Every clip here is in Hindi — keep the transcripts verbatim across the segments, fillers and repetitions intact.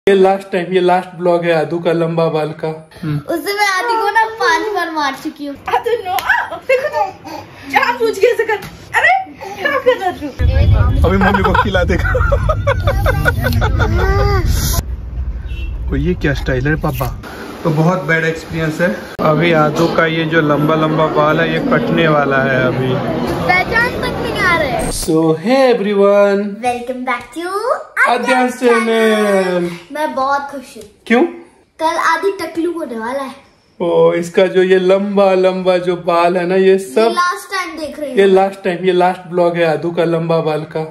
ये लास्ट टाइम, ये लास्ट ब्लॉग है आदू का लंबा बाल का। उससे मैं आदि को ना पांच बार मार चुकी हूँ। अरे क्या कर रहा तू? अभी मम्मी को खिला देगा। ये क्या स्टाइल है पापा? तो बहुत बैड एक्सपीरियंस है। अभी आदू का ये जो लंबा लंबा बाल है ये कटने वाला है अभी। पहचान तक नहीं आ रहे। So hey everyone, welcome back to Aadyansh channel. मैं बहुत खुश हूँ। क्यों? कल आदि टकलू होने वाला है। ओ, इसका जो ये लंबा लंबा जो बाल है ना ये सब ये लास्ट टाइम देख रही हूँ। ये लास्ट टाइम, ये लास्ट ब्लॉग है आदू का लंबा बाल का।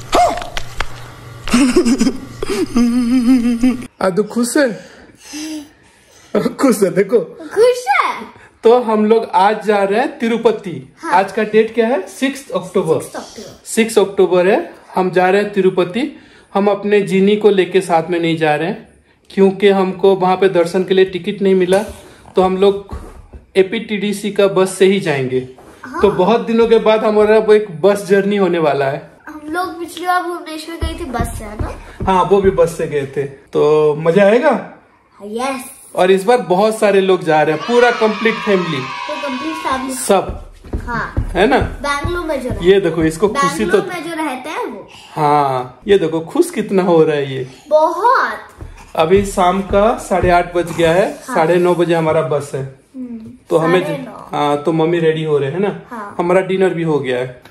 आदू खुश है? खुश है, देखो खुश है। तो हम लोग आज जा रहे हैं तिरुपति। हाँ। आज का डेट क्या है? Six October. सिक्स अक्टूबर है। हम जा रहे हैं तिरुपति। हम अपने जीनी को लेके साथ में नहीं जा रहे हैं क्योंकि हमको वहां पे दर्शन के लिए टिकट नहीं मिला, तो हम लोग एपीटीडीसी का बस से ही जाएंगे। हाँ। तो बहुत दिनों के बाद हमारा वो एक बस जर्नी होने वाला है। हम लोग पिछली बार भुवनेश्वर गए थे बस से, है ना? हाँ, वो भी बस से गए थे। तो मजा आएगा। यस। और इस बार बहुत सारे लोग जा रहे हैं, पूरा कंप्लीट फैमिली। तो कंप्लीट फैमिली सब। हाँ। है ना? बैंगलोर में जो ये देखो इसको खुशी तो में जो रहते हैं वो। हाँ, ये देखो खुश कितना हो रहा है ये। बहुत। अभी शाम का साढ़े आठ बज गया है। हाँ। साढ़े नौ बजे हमारा बस है। तो हमें हाँ, तो मम्मी रेडी हो रहे हैं ना। हाँ। हमारा डिनर भी हो गया है।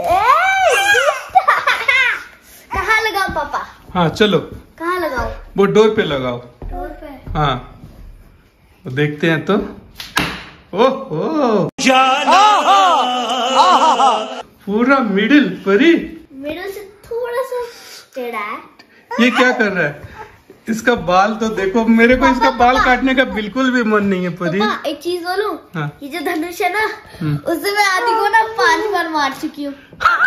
कहाँ लगाओ पापा? हाँ चलो। कहाँ लगाओ? वो डोर पे लगाओ। डोर पे? हाँ, तो देखते हैं। तो ओह पूरा मिडिल परी, मिडिल से थोड़ा सा टेढ़ा है। ये क्या कर रहा है? इसका बाल तो देखो। मेरे को इसका बाल काटने का बिल्कुल भी मन नहीं है परी। एक चीज बोलूं? हाँ। ये जो धनुष है ना, उससे मैं आदि को ना पांच बार मार चुकी हूँ।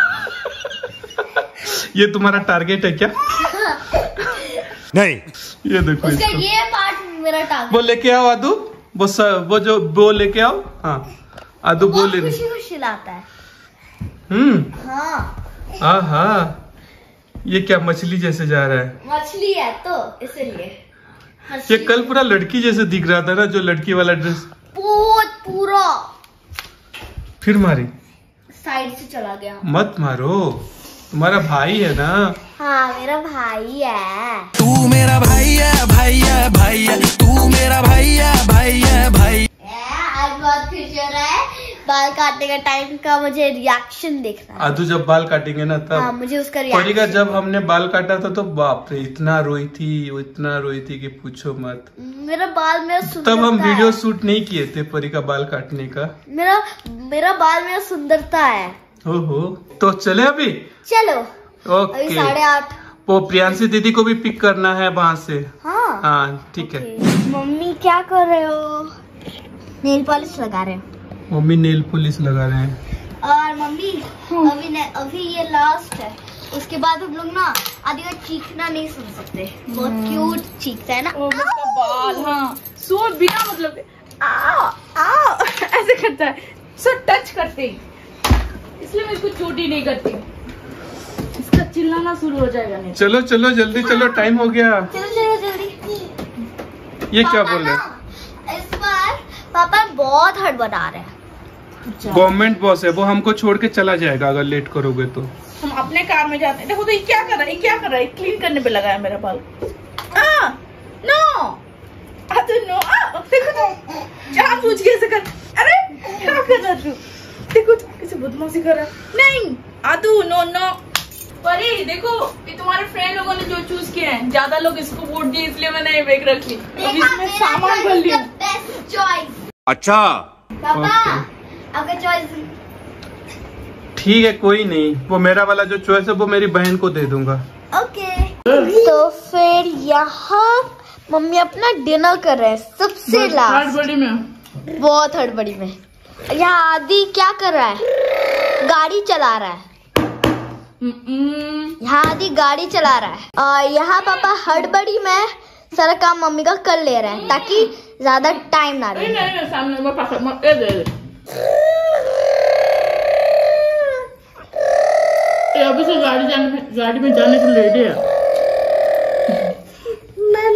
ये तुम्हारा टारगेट है क्या? नहीं, ये देखो इसका ये पार्ट मेरा टारगेट। वो लेके आओ आदू, वो स, वो जो वो लेके आओ। हाँ आदू वो ले। खुशी खुशी लाता है। हम्म। हाँ। हाँ हाँ, ये क्या मछली जैसे जा रहा है? मछली है तो इसलिए। ये कल पूरा लड़की जैसे दिख रहा था ना, जो लड़की वाला ड्रेस। बहुत पूरा। फिर मारी? साइड से चला गया। मत मारो, तुम्हारा भाई है ना। हाँ मेरा भाई है। तू मेरा भाई है, भाई है, भाई है। तू मेरा भाई है, भाई है, भाई। आज बहुत खुश हो रहा है। बाल काटने का टाइम का मुझे रिएक्शन देख रहा है। आदू जब बाल काटेंगे ना तब। हाँ, मुझे उसका रिएक्शन। का जब हमने बाल काटा था तो बाप रे इतना रोई थी, वो इतना रोई थी कि पूछो मत। मेरा बाल मेरा सुंदरता तब हम वीडियो है। शूट नहीं किए थे परी का बाल काटने का। मेरा मेरा बाल मेरा सुंदरता है। ओहो, तो चले अभी? चलो। ओके। अभी साढ़े आठ। वो प्रियांशी दीदी को भी पिक करना है वहाँ से। हाँ हाँ ठीक है। मम्मी क्या कर रहे हो? नेल पॉलिश लगा रहे हो? मम्मी नेल पॉलिश लगा रहे हैं। और मम्मी अभी ने, अभी ये लास्ट है। उसके बाद हम लोग ना आदि का चीखना नहीं सुन सकते। बहुत क्यूट चीखता है ना। ओ उसका बाल। हाँ, सो बिना मतलब आओ आओ ऐसे करता है, सो टच करते ही, इसलिए मैं इसको चोटी नहीं करती। इसका चिल्लाना शुरू हो जाएगा नहीं। चलो चलो जल्दी चलो, टाइम हो गया। चलो चलो जल्दी। ये क्या बोल रहे हैं? इस बार पापा बहुत हड़बड़ा रहे हैं। गवर्नमेंट बॉस है वो, हमको छोड़ के चला जाएगा अगर लेट करोगे तो। हम अपने कार में जाते हैं। देखो तो ये क्या कर रहा है, ये क्या कर रहा है? क्लीन करने पे लगा है मेरा बाल। आ, नो आदू नो। आ, देखो तो जानबूझ के ऐसे कर। अरे क्या कर रहा तू? देखो तो कैसे बदमाशी कर रहा है। नहीं आदू, नो नो। परी देखो, ये तुम्हारे फ्रेंड लोगों ने जो चूज किया है, ज्यादा लोग इसको वोट दिए इसलिए मैंने ये बैग रख ली। अब इसमें सामान भर लिया। Best choice. अच्छा पापा आपका चॉइस। ठीक है कोई नहीं, वो मेरा वाला जो चॉइस है वो मेरी बहन को दे दूंगा। ओके। तो फिर यहाँ मम्मी अपना डिनर कर रहे हैं सबसे लास्ट। हड़बड़ी में, बहुत हड़बड़ी में। यहाँ आदि क्या कर रहा है? गाड़ी चला रहा है। यहाँ आदि गाड़ी चला रहा है और यहाँ पापा हड़बड़ी में सारा काम मम्मी का कर ले रहे हैं ताकि ज्यादा टाइम ना लगे। नहीं नहीं सामने में पापा मत दे दे। अभी से गाड़ी जाने में गाड़ी में जाने के लिए रेडी है। मैं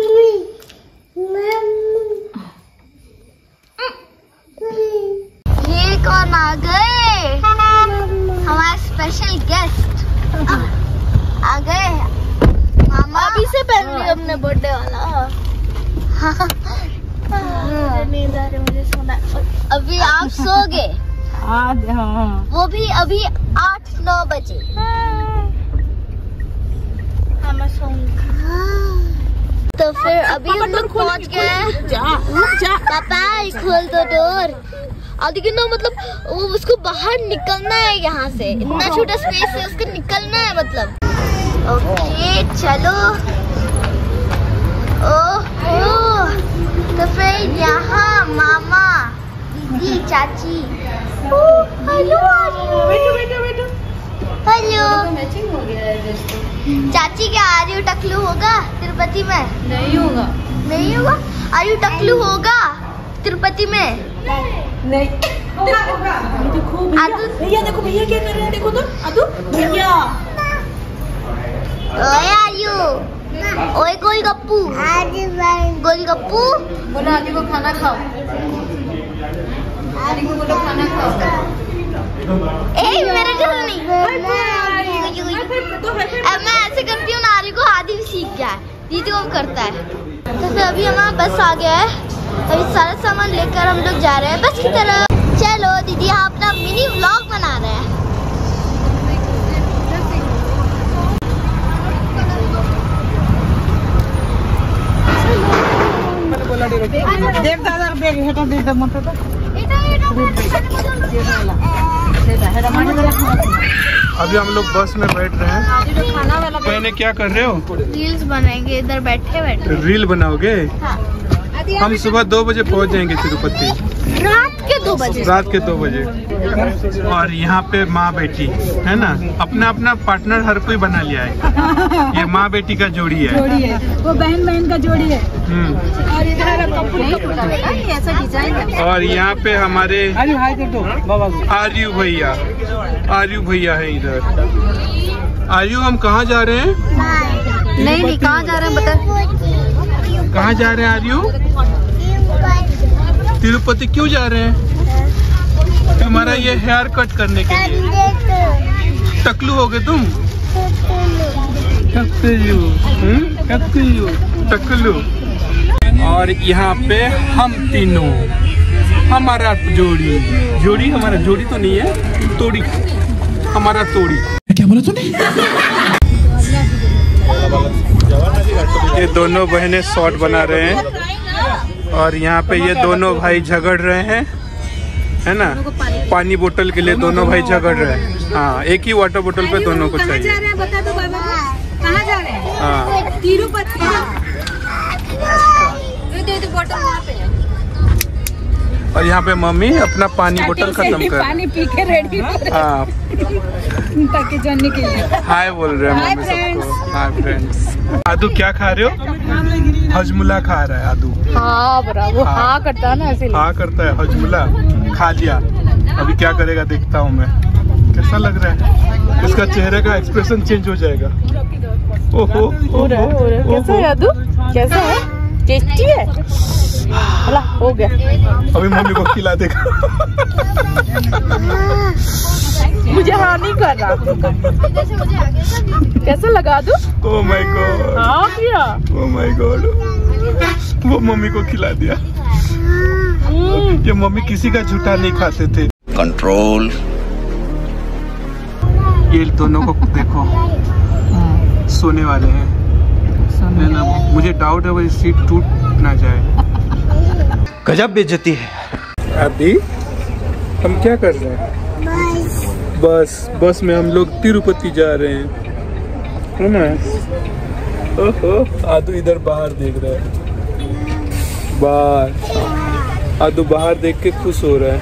नींद आ रही मुझे सोना। अभी आप सो गए? आज हाँ। वो भी अभी आठ नौ बजे। हाँ मैं सोऊंगी। तो फिर अभी हम लोग पहुँच गए हैं। पापा खोल दो डोर। आदि के ना मतलब वो उसको बाहर निकलना है यहाँ से, इतना छोटा स्पेस है उसको निकलना है मतलब। ओके चलो। ओह तो फिर यहाँ मामा दीदी चाची। हेलो हेलो चाची क्या आर्यू टकलू होगा तिरुपति में? नहीं होगा। नहीं होगा? आर्यू टकलू होगा तिरुपति में? नहीं होगा होगा। देखो भैया, देखो भैया क्या कर रहे हैं, देखो तो आदू भैया। ओए आर्यू, ओए गोलगप्पू, गोलगप्पू बोलो आदि को खाना खाओ। आदि को बोलो खाना खाओ। ए मेरे घर नहीं। अब मैं ऐसे करती हूँ ना, आर्यू को आदि भी सीख गया है, दीदी को करता है। तो फिर अभी हमारा बस आ गया है, अभी सारा सामान लेकर हम लोग जा रहे हैं बस की तरफ। चलो दीदी यहाँ अपना मिनी व्लॉग बना रहे हैं। देख दादा बैग हेटा दे दे मत तो अभी हम लोग बस में बैठ रहे हैं। पहले क्या कर रहे हो? रील्स बनाएंगे इधर बैठे बैठे। रील बनाओगे? हाँ। हम सुबह दो बजे पहुंच जाएंगे तिरुपति। रात के दो बजे? रात के दो बजे। और यहाँ पे माँ बेटी है ना, अपना अपना पार्टनर हर कोई बना लिया है। ये माँ बेटी का जोड़ी है, जोड़ी है। वो बहन बहन का जोड़ी है। हम्म। और इधर ऐसा डिजाइन है। और यहाँ पे हमारे आर्यू भैया, आर्यू भैया है इधर। आर्यू हम कहाँ जा रहे हैं? नहीं नहीं कहाँ जा रहे हैं बता। कहाँ जा रहे हैं आर्यू? तिरुपति। क्यों जा रहे हैं? तुम्हारा ये हेयर कट करने के लिए। टकलू हो गए तुम? टकलू, टकलू, टकलू। और यहाँ पे हम तीनों, हमारा जोड़ी, जोड़ी हमारा जोड़ी तो नहीं है, तोड़ी, हमारा तोड़ी। क्या बोला तूने? ये दोनों बहनें शॉट बना रहे हैं और यहाँ पे ये दोनों भाई झगड़ रहे हैं, है ना। पानी बोतल के लिए दोनों भाई झगड़ रहे हैं। हाँ, एक ही वाटर बोतल पे दोनों को चाहिए। कहाँ जा रहे हैं बता दो बाबा, कहाँ जा रहे हैं? हाँ तिरुपति। और यहाँ पे मम्मी अपना पानी बोतल खत्म कर, पानी पी के रेडी हो रहे हैं। हाँ ताकि जाने के लिए हाय बोल रहे हैं मम्मी सबको। Hi friends. आदू क्या खा रहे हो? हजमुला खा रहा है आदू। हाँ बरा वो हाँ, हाँ करता है ना ऐसे। हाँ करता है, हजमुला खा लिया। अभी क्या करेगा देखता हूँ मैं। कैसा लग रहा है? इसका चेहरे का एक्सप्रेशन चेंज हो जाएगा। ओहो, कैसा है आदू? कैसा है? टेस्टी है? अला हो गया। अभी मम्मी को खिला देगा। मुझे हाँ नहीं कर रहा। कैसा लगा दू? Oh my god. हाँ किया। Oh my god. वो मम्मी को खिला दिया। ये मम्मी किसी का झूठा नहीं खाते थे। कंट्रोल। ये दोनों को देखो, सोने वाले हैं, है ना। मुझे डाउट है वो सीट टूट ना जाए। गजब बेइज्जती है। अभी हम क्या कर रहे हैं? बस बस में हम लोग तिरुपति जा रहे हैं, है ना। ओहो, आदू इधर बाहर देख रहा है। बाहर आदू बाहर देख के खुश हो रहा है।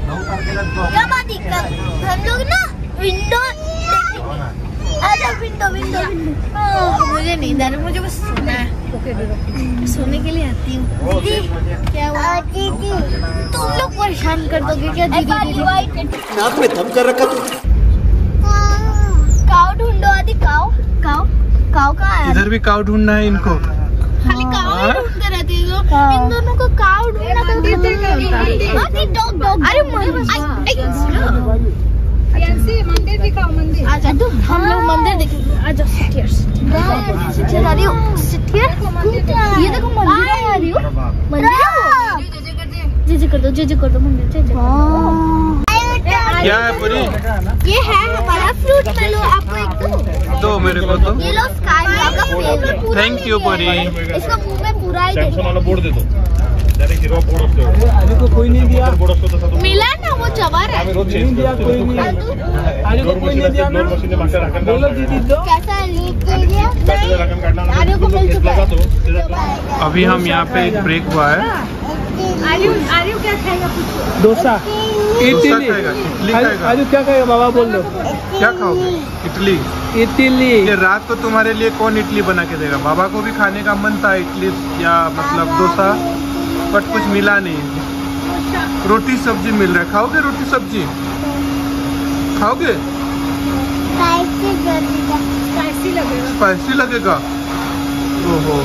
हम लोग ना विंडो, आजा विंडो विंडो विंडो। मुझे नींद आ रही, मुझे बस सोना है। सोने के लिए आती हूँ। दीदी क्या हुआ? दीदी तुम लोग परेशान कर दोगे क्या? दीदी दीदी नाक में दम कर रखा तू। काव ढूंढो आदि। काव काव काव कहाँ है? इधर भी काव ढूंढना है इनको। खाली काव ही ढूंढते रहती हो। इन दोनों को काव ढूंढना तो आदि डॉग डॉग। अरे मंदिर दिखाओ, मंदिर। आजा तू, हम लोग मंदिर देखेंगे। आजा सिटियर सिटियर आ रही हो। सिटियर ये देखो मंदिर आ रही हो। मंदिर है वो? जे जे कर दो, जे जे कर दो मंदिर, जे जे। क्या है पूरी? ये है हमारा फ्रूट मेलो, आपको एक दो। दो मेरे को तो। ये लो स्काई का फ्लेवर। थैंक यू पूरी। इसका मुंह में पूरा ही दे दो। बोर्ड दे दो। आज को कोई नहीं दिया। मिला ना वो चवर है। नहीं दिया कोई नहीं। आज को कोई नहीं दिया ना। बोलो दीदी दो। कैसा लीक दे दिया? आर्य को मिल चुका है। अभी हम यहाँ पे एक ब्रेक हुआ है। आर्य आर्य क्या खाएगा पूछो? डोसा। इडली खाएगा, इडली खाएगा। आज क्या खाएगा बाबा बोल दो। क्या खाओगे? इडली। इडली। ये रात को तुम्हारे लिए कौन इडली बना के देगा? बाबा को भी खाने का मन था इडली या मतलब डोसा, बट कुछ मिला नहीं। रोटी सब्जी मिल रहा है, खाओगे रोटी सब्जी? खाओगे? स्पाइसी लगेगा। स्पाइसी लगेगा। ओहो।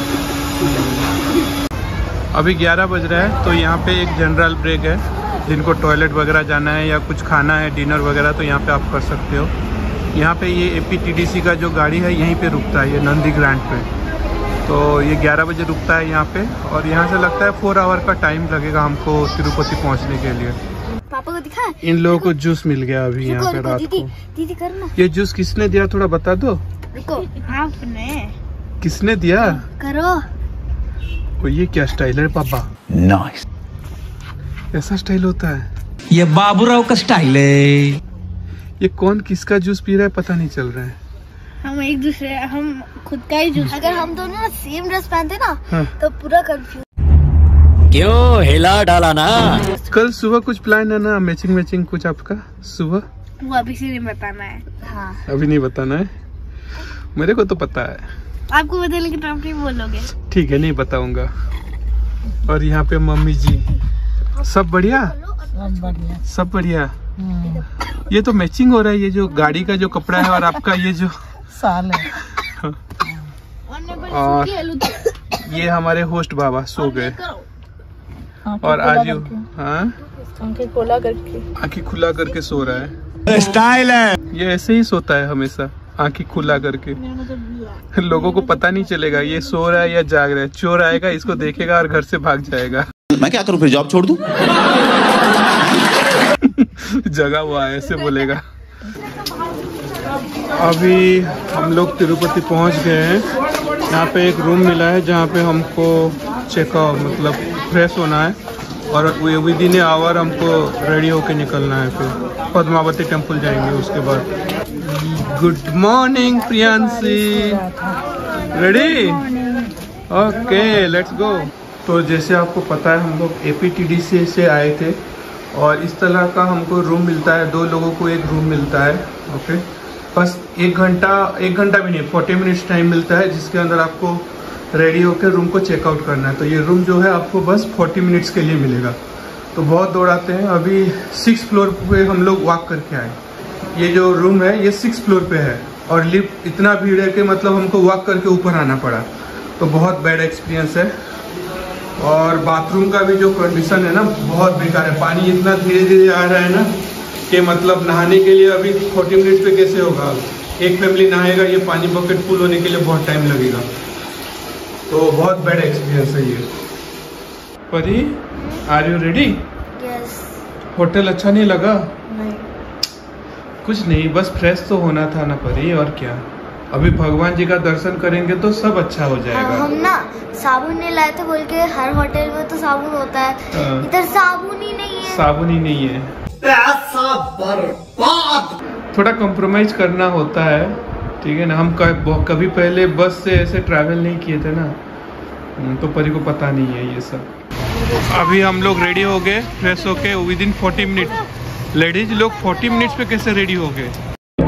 अभी ग्यारह बज रहे हैं, तो यहाँ पे एक जनरल ब्रेक है। जिनको टॉयलेट वगैरह जाना है या कुछ खाना है, डिनर वगैरह, तो यहाँ पे आप कर सकते हो। यहाँ पे ये A P T D C का जो गाड़ी है यहीं पे रुकता है, ये नंदी ग्रैंड पे। तो ये ग्यारह बजे रुकता है यहाँ पे, और यहाँ से लगता है फोर आवर का टाइम लगेगा हमको तिरुपति पहुँचने के लिए। पापा को दिखा। इन लोगों को जूस मिल गया अभी यहाँ पे रात दीदी, को। दीदी करना। ये जूस किसने दिया थोड़ा बता दो। रुको, आपने। किसने दिया? करो। ओ, ये क्या स्टाइल है पापा? नाइस। ऐसा स्टाइल होता है? ये बाबूराव का स्टाइल है। ये कौन किसका जूस पी रहा है पता नहीं चल रहा है। हम एक दूसरे, हम खुद का ही जूस। अगर हम दोनों ना सेम ड्रेस पहनते ना, हाँ। तो पूरा कंफ्यूज। क्यों हिला डाला ना। कल सुबह कुछ प्लान है ना, मैचिंग मैचिंग कुछ आपका सुबह? वो अभी से नहीं बताना है। हाँ। अभी नहीं बताना है, मेरे को तो पता है। आपको बता, लेकिन आप नहीं बोलोगे। ठीक है, नहीं बताऊंगा। और यहाँ पे मम्मी जी, सब बढ़िया? सब बढ़िया। सब बढ़िया। ये तो मैचिंग हो रहा है, ये जो गाड़ी का जो कपड़ा है और आपका ये जो साल है। और ये हमारे होस्ट बाबा सो गए। और आज यू हाँ आंखें खोला करके आँखें खुला करके सो रहा है। स्टाइल है। ये ऐसे ही सोता है हमेशा, आँखें खुला करके। लोगों को पता नहीं चलेगा ये सो रहा है या जाग रहा है। चोर आएगा, इसको देखेगा और घर से भाग जाएगा। मैं क्या करूं, फिर जॉब छोड़ दूं? जगह हुआ है ऐसे बोलेगा। अभी हम लोग तिरुपति पहुंच गए हैं। यहाँ पे एक रूम मिला है जहाँ पे हमको चेकआउट मतलब फ्रेश होना है, और विद इन आवर हमको रेडी होके निकलना है। फिर पद्मावती टेम्पल जाएंगे उसके बाद। Good morning Priyanshi, ready? Okay let's go. तो जैसे आपको पता है हम लोग A P T D C से आए थे, और इस तरह का हमको रूम मिलता है, दो लोगों को एक रूम मिलता है। ओके, बस एक घंटा एक घंटा भी नहीं, फोर्टी मिनट्स टाइम मिलता है, जिसके अंदर आपको रेडी होकर रूम को चेकआउट करना है। तो ये रूम जो है आपको बस फोर्टी मिनट्स के लिए मिलेगा। तो बहुत दौड़ाते हैं। अभी सिक्स फ्लोर पे हम लोग वॉक करके आए। ये जो रूम है ये सिक्स फ्लोर पे है, और लिफ्ट इतना भीड़ है कि मतलब हमको वॉक करके ऊपर आना पड़ा। तो बहुत बैड एक्सपीरियंस है। और बाथरूम का भी जो कंडीशन है ना बहुत बेकार है। पानी इतना धीरे धीरे आ रहा है ना कि मतलब नहाने के लिए अभी फोर्टी मिनट पे कैसे होगा। एक फैमिली नहाएगा, ये पानी बकेट फुल होने के लिए बहुत टाइम लगेगा। तो बहुत बैड एक्सपीरियंस है ये। Pari, are you ready? Yes. Hotel अच्छा नहीं लगा? नहीं। कुछ नहीं, बस फ्रेश तो होना था ना परी, और क्या। अभी भगवान जी का दर्शन करेंगे तो सब अच्छा हो जाएगा। हम ना साबुन नहीं लाए थे बोल के, हर होटल में तो साबुन होता है, हाँ। इधर साबुन ही नहीं है। साबुन ही नहीं है। पैसा बर्बाद। थोड़ा कॉम्प्रोमाइज करना होता है, ठीक है ना। हम कभी पहले बस से ऐसे ट्रैवल नहीं किए थे ना, तो परी को पता नहीं है ये सब। अभी हम लोग रेडी हो गए, फ्रेश होके within forty minute. Ladies लोग फोर्टी मिनट्स पे कैसे रेडी हो गए?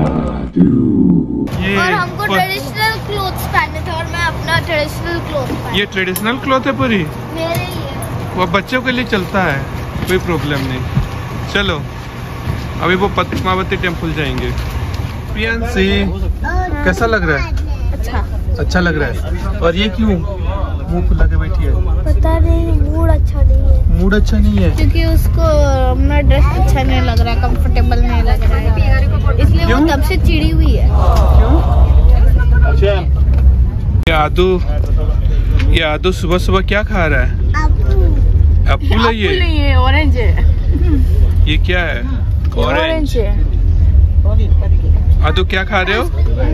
ये और हमको ट्रेडिशनल क्लोथ्स पहने थे, और मैं अपना ट्रेडिशनल क्लोथ पहना। ये ट्रेडिशनल क्लॉथ है परी? मेरे लिए। वो बच्चों के लिए चलता है, कोई प्रॉब्लम नहीं। चलो अभी वो पद्मावती टेम्पल जाएंगे। प्रियांशी कैसा लग रहा है? अच्छा अच्छा लग रहा है। और ये क्यों मुंह फुला के बैठी है? पता नहीं, मूड अच्छा नहीं है। मूड अच्छा नहीं है क्योंकि उसको अपना ड्रेस अच्छा नहीं लग रहा है, कंफर्टेबल नहीं लग रहा है, इसलिए वो क्यों? तब से चिड़ी हुई है। ये आदू ये आदू सुबह सुबह क्या खा रहा है? एप्पल है ये? नहीं है, ऑरेंज है। ये क्या है? ऑरेंज है। आदू क्या खा रहे हो?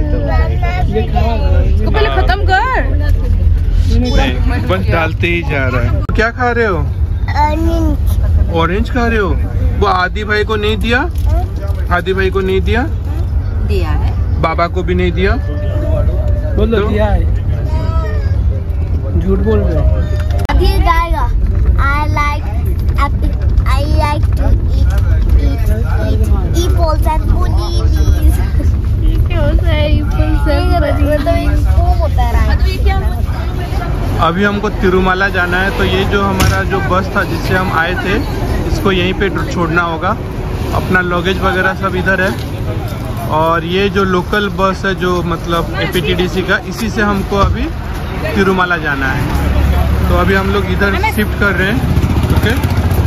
इसको पहले खत्म कर। नहीं, बस डालते ही जा रहा है। क्या खा रहे हो? ऑरेंज खा रहे हो? वो आदि भाई को नहीं दिया? आदि भाई को नहीं दिया? दिया है। बाबा को भी नहीं दिया? बोलो तो? दिया है, झूठ बोल रहे हो। अभी गाएगा। I like apple. I like to eat eat eat apples and bananas. क्या होता है apples and bananas? होता है। अभी हमको तिरुमाला जाना है, तो ये जो हमारा जो बस था जिससे हम आए थे, इसको यहीं पे छोड़ना होगा। अपना लगेज वगैरह सब इधर है। और ये जो लोकल बस है जो मतलब A P T D C का, इसी से हमको अभी तिरुमाला जाना है। तो अभी हम लोग इधर शिफ्ट कर रहे हैं। ओके।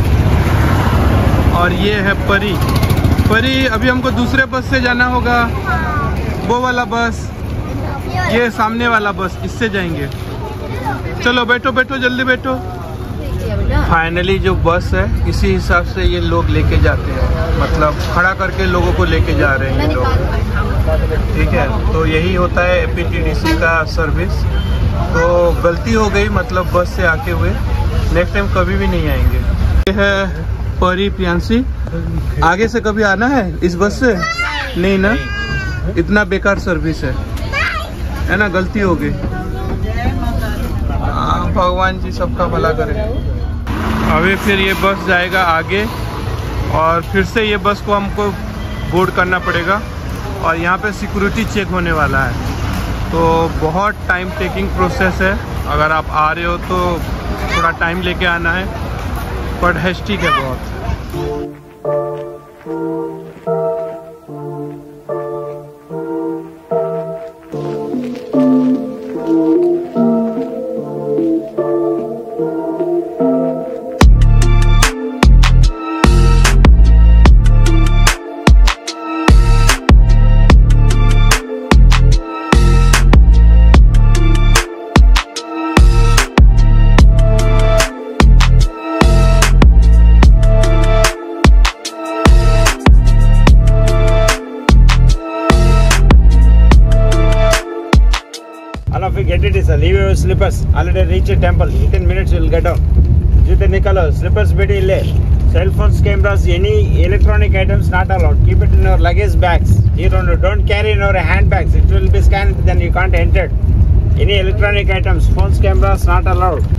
और ये है परी। परी अभी हमको दूसरे बस से जाना होगा, वो वाला बस, ये सामने वाला बस, इससे जाएंगे। चलो बैठो बैठो जल्दी बैठो। फाइनली जो बस है इसी हिसाब से ये लोग लेके जाते हैं, मतलब खड़ा करके लोगों को लेके जा रहे हैं ये लोग। ठीक है, तो यही होता है A P T D C का सर्विस। तो गलती हो गई मतलब बस से आके हुए, नेक्स्ट टाइम कभी भी नहीं आएंगे। ये है परी प्रियांशी। आगे से कभी आना है इस बस से? नहीं ना, इतना बेकार सर्विस है, है ना, गलती हो गई। हाँ, भगवान जी सबका भला करे। अभी फिर ये बस जाएगा आगे और फिर से ये बस को हमको बोर्ड करना पड़ेगा और यहाँ पे सिक्योरिटी चेक होने वाला है। तो बहुत टाइम टेकिंग प्रोसेस है। अगर आप आ रहे हो तो थोड़ा टाइम लेके आना है, बट हेस्टिक है बहुत। Get it is a leave your slippers. Already reach the temple. In ten minutes you will get down. Jute nikalo. Slippers bedi le. Cell phones, cameras, any electronic items not allowed. Keep it in your luggage bags. You don't don't carry in your handbags. It will be scanned. Then you can't enter. Any electronic items, phones, cameras not allowed.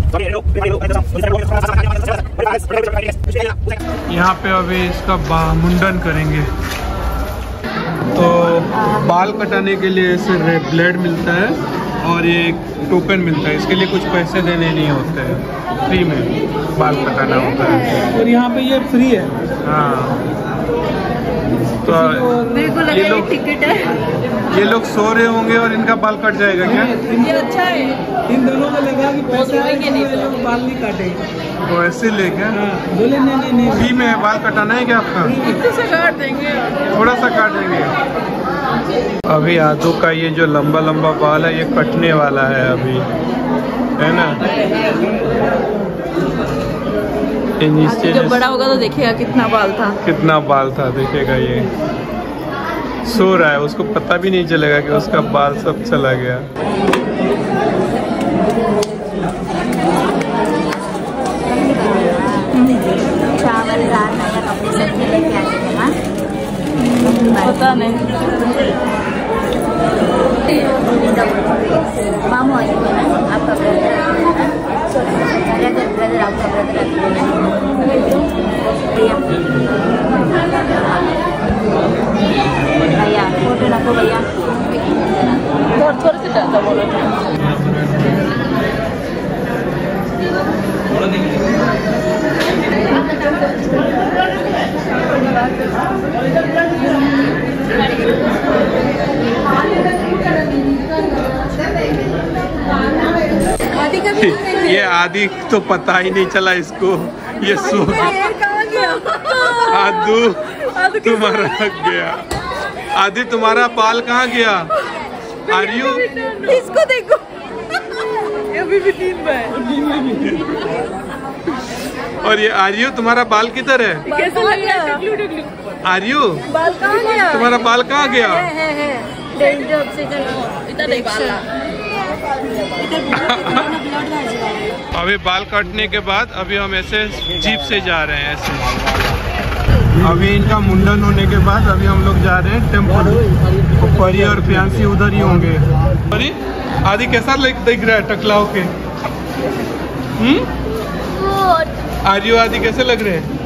यहाँ पे अभी इसका मुंडन करेंगे। तो बाल कटाने के लिए ऐसे ब्लेड मिलता है और ये एक टोकन मिलता है। इसके लिए कुछ पैसे देने नहीं होते हैं, फ्री में बाल कटाना होता है। और यहाँ पे ये फ्री है। हाँ, तो ये लोग टिकट है। ये लोग सो रहे होंगे और इनका बाल कट जाएगा क्या? ये अच्छा है। इन दोनों को लगा कि पैसे आएंगे नहीं, ये लोग बाल नहीं काटेंगे। वो ऐसे ले क्या? बोले नहीं नहीं नहीं, फ्री में बाल कटाना है क्या आपका? कितने से काट देंगे? थोड़ा सा काट देंगे। अभी आदू का ये जो लंबा लंबा बाल है ये कटने वाला है अभी, है ना। नीचे जब बड़ा होगा तो देखेगा कितना बाल था। कितना बाल था देखेगा। ये सो रहा है, उसको पता भी नहीं चलेगा कि उसका बाल सब चला गया। चावल दाल नया कपड़े सब्जी लेके आ गए ना, पता नहीं। मामू आई है ना, आपका ब्रदर ब्रदर ब्रदर आपका ब्रदर भैया फोटो रखो भैया। थोड़े थोड़े से ज़्यादा बोलो। ये आदि तो पता ही नहीं चला इसको, ये सो आदू तुम्हारा गया। आदि तुम्हारा बाल कहाँ गया? Are you? इसको देखो, ये अभी भी नींद में है। और ये आर्यू तुम्हारा बाल किधर है? कैसा लग रहा है? आर्यू बाल कहाँ गया? तुम्हारा बाल कहाँ गया? है है इधर देख बाल। अभी बाल काटने के बाद अभी हम ऐसे जीप से जा रहे हैं ऐसे। अभी इनका मुंडन होने के बाद अभी हम लोग जा रहे हैं टेम्पल। तो परी और प्रियांशी उधर ही होंगे। परी आदि कैसा दिख रहा है टकला होके? हम्म आर्यू आदि कैसे लग रहे हैं?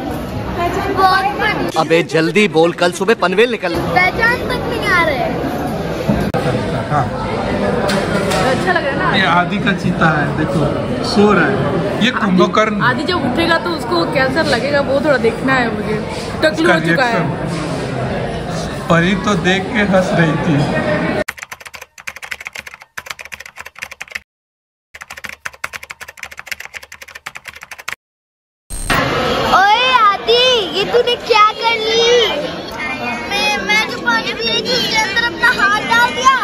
अबे जल्दी बोल, कल सुबह पनवेल निकल। पहचान तक नहीं आ रहे। हाँ। अच्छा लग रहा है ना? ये आदि का चीता है, देखो सो रहा है। ये कुंभकर्ण। आदि जब उठेगा तो उसको कैसा लगेगा वो थोड़ा देखना है मुझे। टकलू हो चुका है। परी तो देख के हंस रही थी। तूने क्या कर ली? मैं मैं जो पानी पी रही थी उसके अंदर अपना हाथ डाल दिया।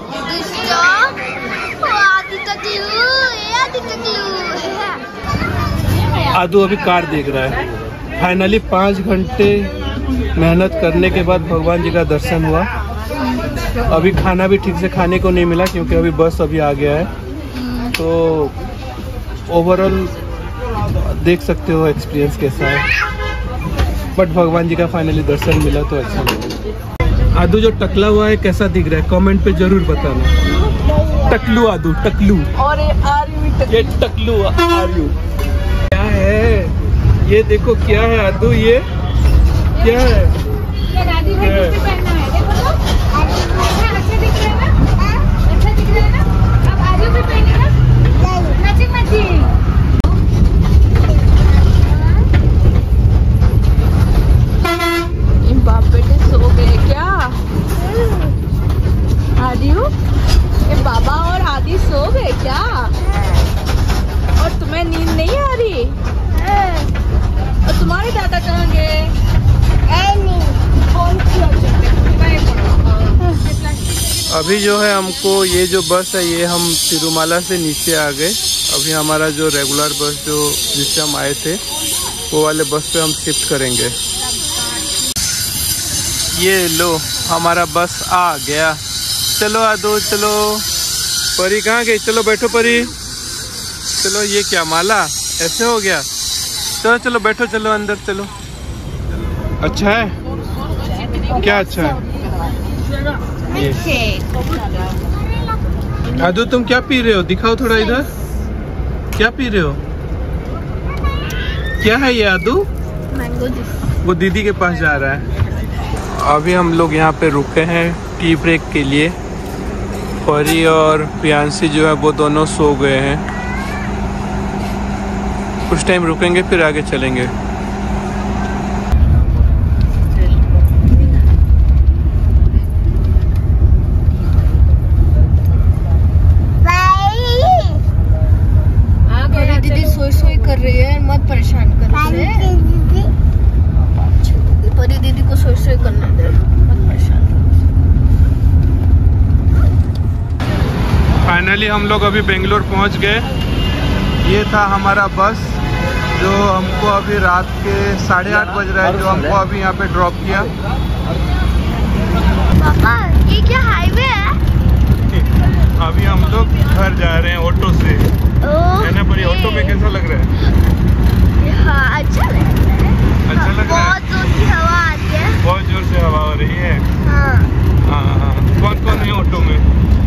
आदि टकलू, आदि टकलू। आदू अभी कार देख रहा है। फाइनली पाँच घंटे मेहनत करने के बाद भगवान जी का दर्शन हुआ। अभी खाना भी ठीक से खाने को नहीं मिला क्योंकि अभी बस अभी आ गया है। तो ओवरऑल देख सकते हो एक्सपीरियंस कैसा है। बट भगवान जी का फाइनली दर्शन मिला तो अच्छा लगा। आदू जो टकला हुआ है कैसा दिख रहा है कमेंट पे जरूर बताना। टकलू आदू, टकलू। और ये आर्यू ये टकलू आर्यू क्या है? ये देखो क्या है आदू, ये क्या है? बाप बेटे सो गए क्या? आदियो, ये बाबा और आदि सो गए क्या? और तुम्हें नींद नहीं आ रही? और तुम्हारे दादा कहाँ गए? अभी जो है हमको ये जो बस है ये हम तिरुमाला से नीचे आ गए। अभी हमारा जो रेगुलर बस जो जिससे हम आए थे वो वाले बस पे हम शिफ्ट करेंगे। ये लो हमारा बस आ गया। चलो आदो चलो। परी कहाँ गई? चलो बैठो परी। चलो ये क्या माला ऐसे हो गया? चलो चलो बैठो, चलो अंदर चलो। अच्छा है क्या? अच्छा है ये। आदो तुम क्या पी रहे हो? दिखाओ थोड़ा इधर। क्या पी रहे हो? क्या है ये आदू? Mango juice. वो दीदी के पास जा रहा है। अभी हम लोग यहाँ पे रुके हैं टी ब्रेक के लिए। परी और प्रियांशी जो है वो दोनों सो गए हैं। कुछ टाइम रुकेंगे फिर आगे चलेंगे। दीदी सोई सोई कर रही है, मत परेशान कर रही है। परी दीदी को सोई सोई करना दे, मत परेशान। फाइनली हम लोग अभी बेंगलोर पहुंच गए। ये था हमारा बस जो हमको अभी रात के साढ़े आठ बज रहा है, जो हमको अभी यहाँ पे ड्रॉप किया। पापा ये क्या हाईवे है? अभी हम लोग घर जा रहे हैं ऑटो से। है ना परी? ऑटो में कैसा लग रहा है? हाँ अच्छा लग रहा है। अच्छा लग रहा है? बहुत जोर की हवा आती है। बहुत जोर से हवा हो रही है। हाँ हाँ हाँ। कौन कौन है ऑटो में?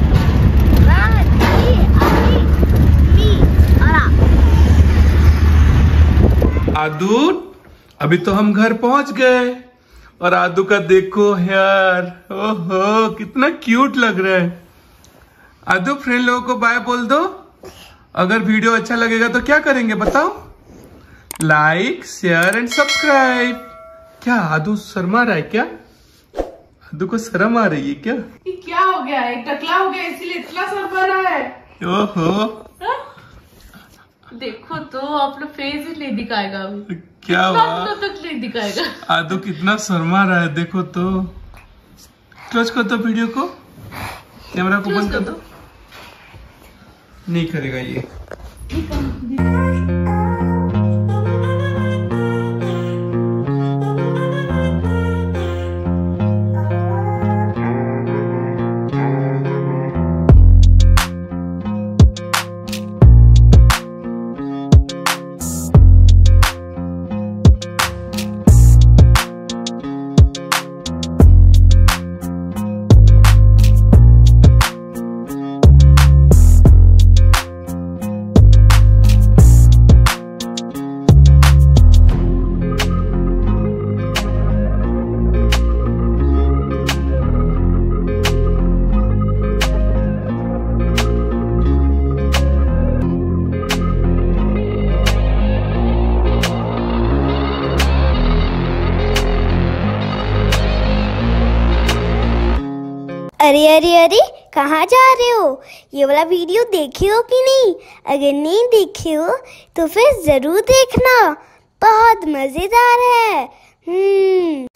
आदू अभी तो हम घर पहुंच गए और आदू का देखो यार, ओहो कितना क्यूट लग रहा है। आदू फ्रेंड लोगों को बाय बोल दो। अगर वीडियो अच्छा लगेगा तो क्या करेंगे बताओ? Like share and subscribe. क्या आदू शर्मा रहा है क्या? आदू को शर्म आ रही है क्या? ये क्या हो गया है? टकला हो गया इसीलिए इतना शर्मा रहा है। ओहो देखो तो अपना फेस ही नहीं दिखाएगा अभी। क्या हुआ? तक नहीं दिखाएगा। आदू कितना शर्मा रहा है देखो तो। क्लोज कर दो वीडियो को, कैमरा को बंद कर दो। नहीं करेगा ये। अरे अरे अरे कहाँ जा रहे हो? ये वाला वीडियो देखे हो कि नहीं? अगर नहीं देखे हो तो फिर जरूर देखना, बहुत मजेदार है। हम्म